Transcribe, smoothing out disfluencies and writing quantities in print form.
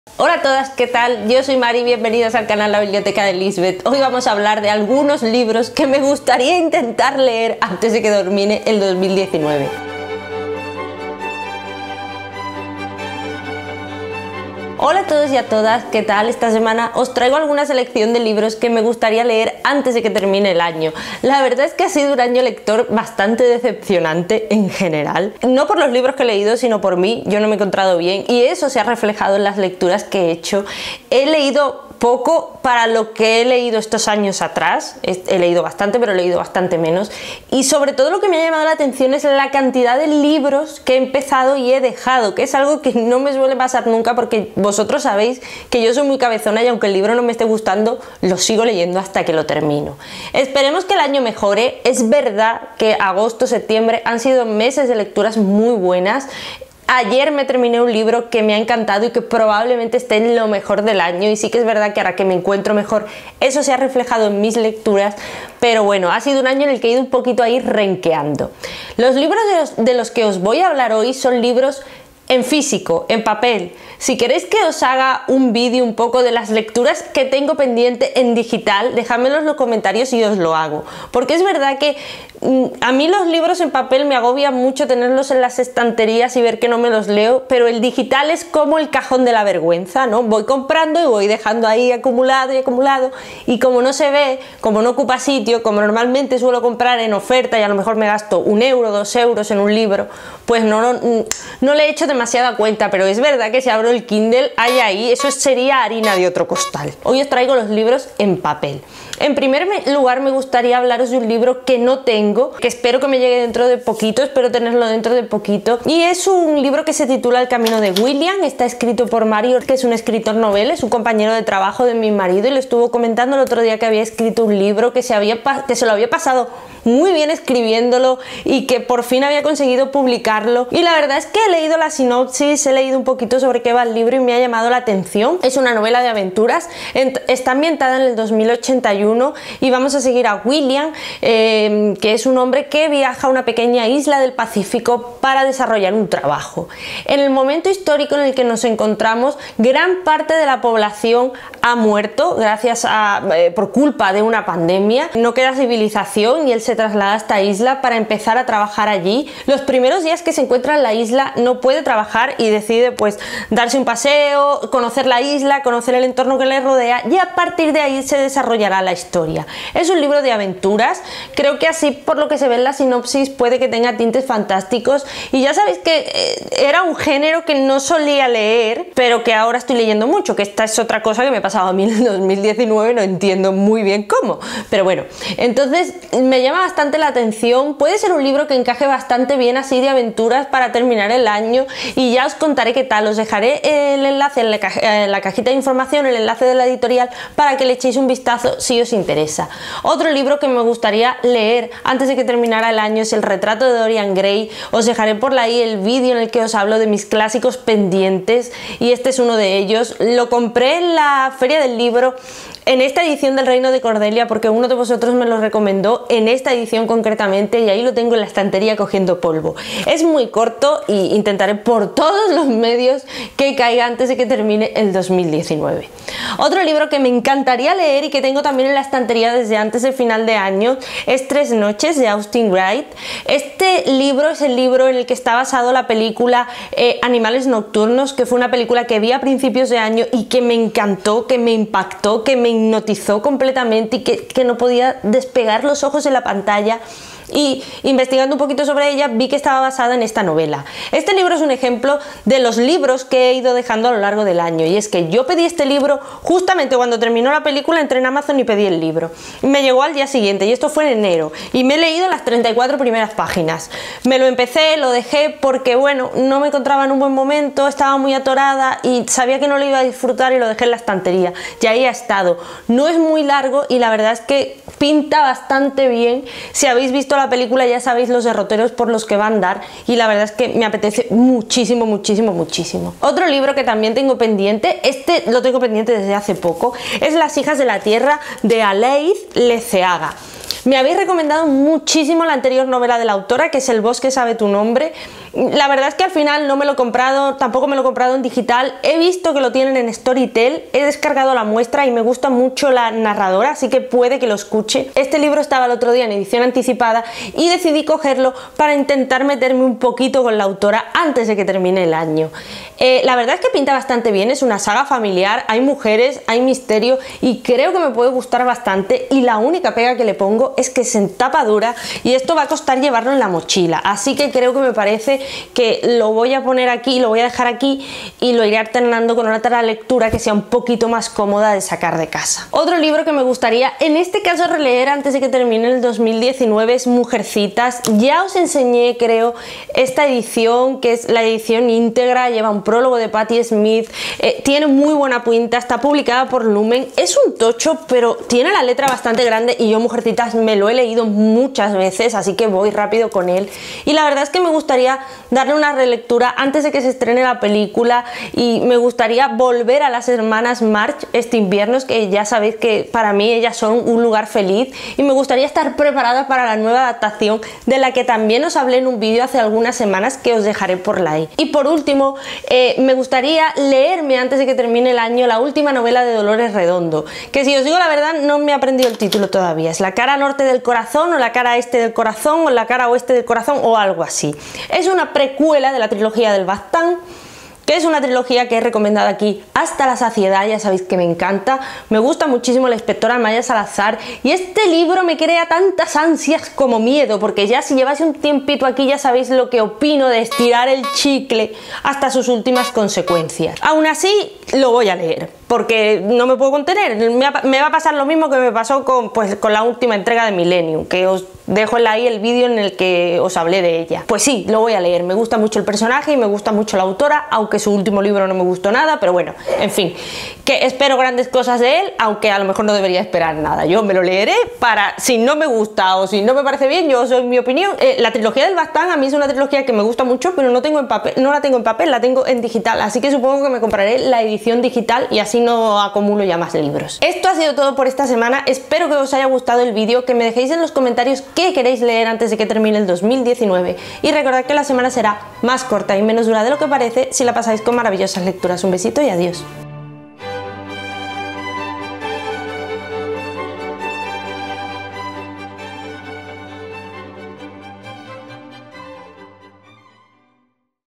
Hola a todas, ¿qué tal? Yo soy Mari, bienvenidas al canal La Biblioteca de Lisbeth. Hoy vamos a hablar de algunos libros que me gustaría intentar leer antes de que termine el 2019. Hola a todos y a todas, ¿qué tal? Esta semana os traigo alguna selección de libros que me gustaría leer antes de que termine el año. La verdad es que ha sido un año lector bastante decepcionante en general. No por los libros que he leído, sino por mí. Yo no me he encontrado bien y eso se ha reflejado en las lecturas que he hecho. He leído poco para lo que he leído estos años atrás. He leído bastante, pero he leído bastante menos. Y sobre todo lo que me ha llamado la atención es la cantidad de libros que he empezado y he dejado, que es algo que no me suele pasar nunca porque vosotros sabéis que yo soy muy cabezona y aunque el libro no me esté gustando, lo sigo leyendo hasta que lo termino. Esperemos que el año mejore. Es verdad que agosto, septiembre han sido meses de lecturas muy buenas. Ayer me terminé un libro que me ha encantado y que probablemente esté en lo mejor del año, y sí que es verdad que ahora que me encuentro mejor eso se ha reflejado en mis lecturas, pero bueno, ha sido un año en el que he ido un poquito ahí renqueando. Los libros de los que os voy a hablar hoy son libros en físico, en papel. Si queréis que os haga un vídeo un poco de las lecturas que tengo pendiente en digital, dejadmelo en los comentarios y os lo hago. Porque es verdad que a mí los libros en papel me agobia mucho tenerlos en las estanterías y ver que no me los leo, pero el digital es como el cajón de la vergüenza, ¿no? Voy comprando y voy dejando ahí acumulado y acumulado, y como no se ve, como no ocupa sitio, como normalmente suelo comprar en oferta y a lo mejor me gasto 1 euro, 2 euros en un libro, pues no le he hecho demasiada cuenta, pero es verdad que si abro el Kindle hay ahí, eso sería harina de otro costal. Hoy os traigo los libros en papel. En primer lugar me gustaría hablaros de un libro que no tengo, que espero que me llegue dentro de poquito, espero tenerlo dentro de poquito, y es un libro que se titula El camino de William. Está escrito por Mario, que es un escritor novel, es un compañero de trabajo de mi marido, y le estuvo comentando el otro día que había escrito un libro que se lo había pasado muy bien escribiéndolo y que por fin había conseguido publicarlo, y la verdad es que he leído la sinopsis, he leído un poquito sobre qué va el libro y me ha llamado la atención. Es una novela de aventuras, está ambientada en el 2081 y vamos a seguir a William, que es un hombre que viaja a una pequeña isla del Pacífico para desarrollar un trabajo. En el momento histórico en el que nos encontramos, gran parte de la población ha muerto por culpa de una pandemia, no queda civilización y él se traslada a esta isla para empezar a trabajar allí. Los primeros días que se encuentra en la isla no puede trabajar y decide pues darse un paseo, conocer la isla, conocer el entorno que le rodea, y a partir de ahí se desarrollará la historia. Es un libro de aventuras, creo que así por lo que se ve en la sinopsis puede que tenga tintes fantásticos, y ya sabéis que era un género que no solía leer pero que ahora estoy leyendo mucho, que esta es otra cosa que me pasaba a mí en el 2019, no entiendo muy bien cómo, pero bueno, entonces me llama bastante la atención. Puede ser un libro que encaje bastante bien así de aventuras para terminar el año, y ya os contaré qué tal. Os dejaré el enlace en la cajita de información, el enlace de la editorial, para que le echéis un vistazo si os interesa. Otro libro que me gustaría leer antes de que terminara el año es El retrato de Dorian Gray. Os dejaré por ahí el vídeo en el que os hablo de mis clásicos pendientes y este es uno de ellos. Lo compré en la feria del libro, en esta edición del Reino de Cordelia, porque uno de vosotros me lo recomendó, en esta edición concretamente, y ahí lo tengo en la estantería cogiendo polvo. Es muy corto y intentaré por todos los medios que caiga antes de que termine el 2019. Otro libro que me encantaría leer y que tengo también en la estantería desde antes del final de año es Tres noches, de Austin Wright. Este libro es el libro en el que está basado la película Animales nocturnos, que fue una película que vi a principios de año y que me encantó, que me impactó, que me hipnotizó completamente y que no podía despegar los ojos de la pantalla. Y investigando un poquito sobre ella vi que estaba basada en esta novela. Este libro es un ejemplo de los libros que he ido dejando a lo largo del año, y es que yo pedí este libro justamente cuando terminó la película, entré en Amazon y pedí el libro. Me llegó al día siguiente y esto fue en enero, y me he leído las 34 primeras páginas. Me lo empecé, lo dejé porque bueno, no me encontraba en un buen momento, estaba muy atorada y sabía que no lo iba a disfrutar y lo dejé en la estantería, y ahí ha estado. No es muy largo y la verdad es que pinta bastante bien. Si habéis visto la película ya sabéis los derroteros por los que va a andar, y la verdad es que me apetece muchísimo, muchísimo, muchísimo. Otro libro que también tengo pendiente, este lo tengo pendiente desde hace poco, es Las hijas de la tierra, de Aleiz Leceaga. Me habéis recomendado muchísimo la anterior novela de la autora, que es El bosque sabe tu nombre, La verdad es que al final no me lo he comprado, tampoco me lo he comprado en digital. He visto que lo tienen en Storytel, he descargado la muestra y me gusta mucho la narradora, así que puede que lo escuche. Este libro estaba el otro día en edición anticipada y decidí cogerlo para intentar meterme un poquito con la autora antes de que termine el año. La verdad es que pinta bastante bien, es una saga familiar, hay mujeres, hay misterio y creo que me puede gustar bastante, y la única pega que le pongo es que es en tapa dura y esto va a costar llevarlo en la mochila, así que creo que me parece que lo voy a poner aquí, lo voy a dejar aquí y lo iré alternando con otra lectura que sea un poquito más cómoda de sacar de casa. Otro libro que me gustaría en este caso releer antes de que termine el 2019 es Mujercitas. Ya os enseñé, creo, esta edición, que es la edición íntegra, lleva un prólogo de Patti Smith, tiene muy buena pinta, está publicada por Lumen, es un tocho pero tiene la letra bastante grande y yo Mujercitas me lo he leído muchas veces, así que voy rápido con él, y la verdad es que me gustaría darle una relectura antes de que se estrene la película, y me gustaría volver a las hermanas March este invierno, que ya sabéis que para mí ellas son un lugar feliz, y me gustaría estar preparada para la nueva adaptación de la que también os hablé en un vídeo hace algunas semanas que os dejaré por ahí. Y por último, me gustaría leerme antes de que termine el año la última novela de Dolores Redondo, que si os digo la verdad no me he aprendido el título todavía. Es La cara norte del corazón, o La cara este del corazón, o La cara oeste del corazón, o algo así. Es una precuela de la trilogía del Baztán, que es una trilogía que he recomendado aquí hasta la saciedad, ya sabéis que me encanta, me gusta muchísimo la inspectora Maya Salazar, y este libro me crea tantas ansias como miedo, porque ya si lleváis un tiempito aquí ya sabéis lo que opino de estirar el chicle hasta sus últimas consecuencias. Aún así lo voy a leer, porque no me puedo contener, me va a pasar lo mismo que me pasó con la última entrega de Millennium, que os dejo ahí el vídeo en el que os hablé de ella. Pues sí, lo voy a leer, me gusta mucho el personaje y me gusta mucho la autora, aunque su último libro no me gustó nada, pero bueno, en fin, que espero grandes cosas de él, aunque a lo mejor no debería esperar nada. Yo me lo leeré para, si no me gusta o si no me parece bien, yo soy mi opinión. La trilogía del Baztán a mí es una trilogía que me gusta mucho, pero no la tengo en papel, la tengo en digital, así que supongo que me compraré la edición digital y así no acumulo ya más libros. Esto ha sido todo por esta semana, espero que os haya gustado el vídeo, que me dejéis en los comentarios qué queréis leer antes de que termine el 2019, y recordad que la semana será más corta y menos dura de lo que parece si la pasáis con maravillosas lecturas. Un besito y adiós.